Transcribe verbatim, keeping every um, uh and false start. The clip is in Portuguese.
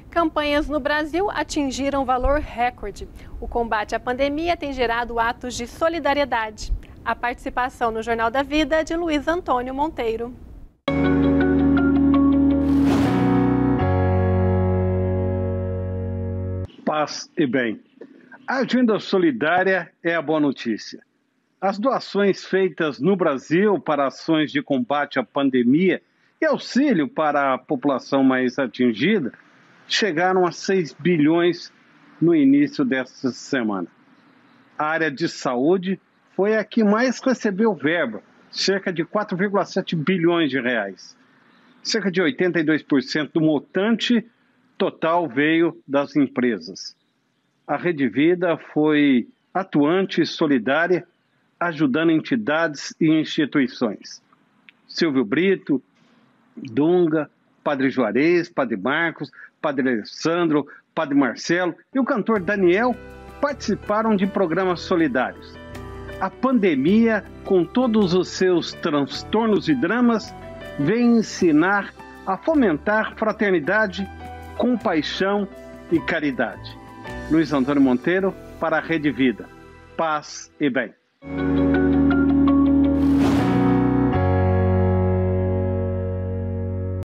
Campanhas no Brasil atingiram valor recorde. O combate à pandemia tem gerado atos de solidariedade. A participação no Jornal da Vida de Luiz Antônio Monteiro. Paz e bem. A agenda solidária é a boa notícia. As doações feitas no Brasil para ações de combate à pandemia e auxílio para a população mais atingida chegaram a seis bilhões no início desta semana. A área de saúde foi a que mais recebeu verba, cerca de quatro vírgula sete bilhões de reais. Cerca de oitenta e dois por cento do montante total veio das empresas. A Rede Vida foi atuante e solidária, ajudando entidades e instituições. Silvio Brito, Dunga, Padre Juarez, Padre Marcos, Padre Alessandro, Padre Marcelo e o cantor Daniel participaram de programas solidários. A pandemia, com todos os seus transtornos e dramas, vem ensinar a fomentar fraternidade, compaixão e caridade. Luiz Antônio Monteiro para a Rede Vida. Paz e bem.